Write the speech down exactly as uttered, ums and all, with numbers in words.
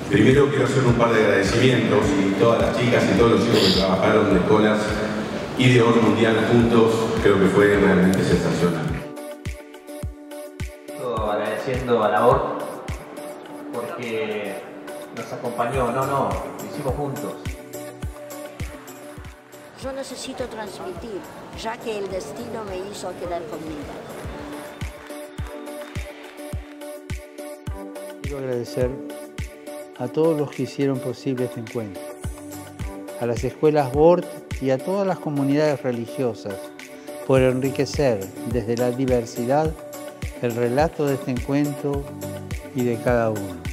Primero quiero hacer un par de agradecimientos y todas las chicas y todos los chicos que trabajaron de escuelas y de orden mundial juntos, creo que fue realmente sensacional. Todo agradeciendo a la O R porque nos acompañó, no, no, lo hicimos juntos. Yo necesito transmitir, ya que el destino me hizo quedar con vida. Quiero agradecer a todos los que hicieron posible este encuentro, a las escuelas B O R T y a todas las comunidades religiosas por enriquecer desde la diversidad el relato de este encuentro y de cada uno.